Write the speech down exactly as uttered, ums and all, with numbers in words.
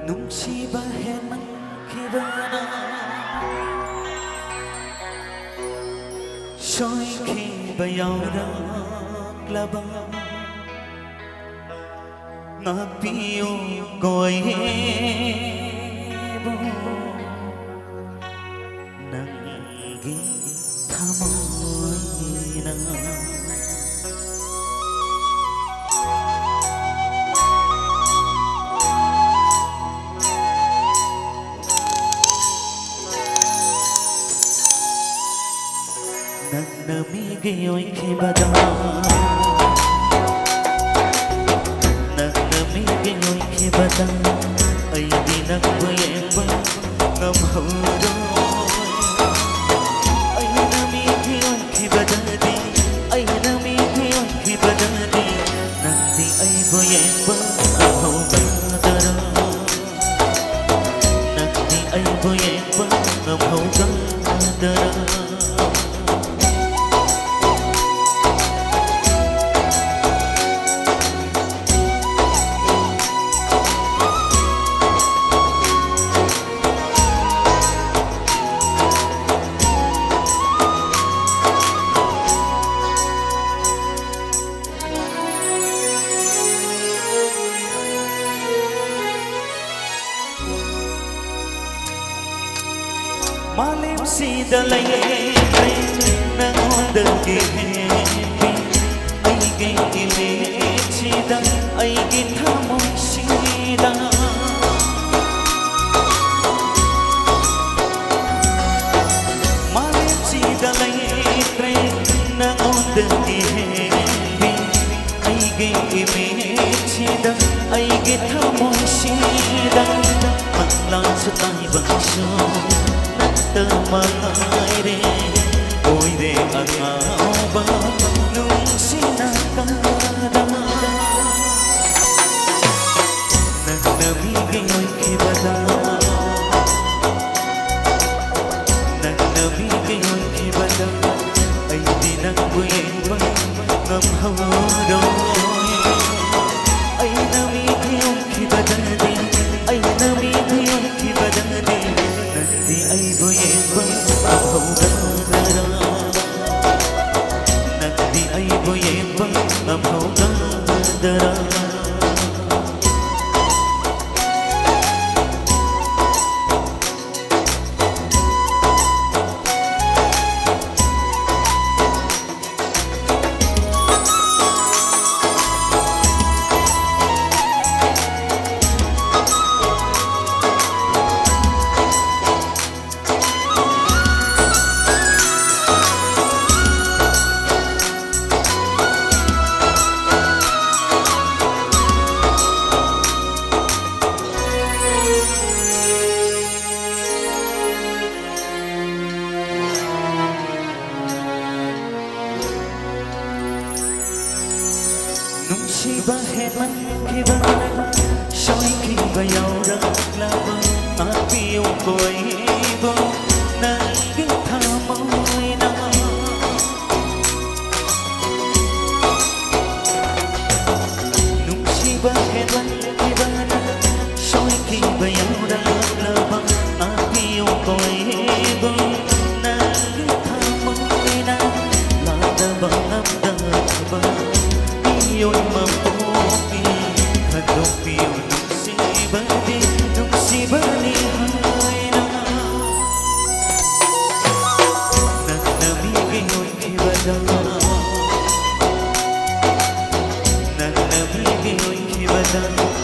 ꯅꯨꯡꯁꯤꯕ ꯍꯦꯟꯃꯟꯈꯤꯕꯅ ꯁꯣꯏꯈꯤꯕ ꯌꯥꯎꯔꯛꯂꯕ ꯉꯥꯛꯄꯤꯌꯨ ꯀꯣꯏꯕꯨ ꯅꯪꯒꯤ ꯊꯃꯣꯏꯅ ನನ್ನ ಮೀಗೆ ಒಯ್ಕೆಬದ ನನ್ನ ಮೀಗೆ ಒಯ್ಕೆಬದ ಐದಿ ನಕ್ಕು ಎಂಬ ನಮ್ಮವರು ಐನ ಮೀಗೆ ಒಯ್ಕೆಬದದಿ ಐನ ಮೀಗೆ ಒಯ್ಕೆಬದದಿ ನಂದಿ ಐಬು ಎಂಬ ನಮ್ಮೌಗದರ ನಂದಿ ಐಬು ಎಂಬ ನಮ್ಮೌಗದರ Malim sidalay ay nangondaги hepi ay gigilit sida ay githamong sida Malim sidalay ay nangondagi hepi ay gigilit sida ay githamong sida Maglang sa tayo bansyo Temangai re, oi re angaba nung sinakada. Nagnamigay oy kibada, nagnamigay oy kibada, ay di nagbuyen ba ngamhawadoy. Ay namigay oy kibada di, ay namigay oy kibada di. Nanti ay boyeba amhaudadara Nanti ay boyeba amhaudadara Nungsiba hemankhibana soikiba yauraklaba apiyo koibo nangi thamoina Nungsiba hemankhibana soikiba yauraklaba apiyo koibo nangi thamoina ladaba namdaba Yo'y mabuti Hadopi yung nuksibadi Nuksibani hayna Nagnamigay yo'y kibada Nagnamigay yo'y kibada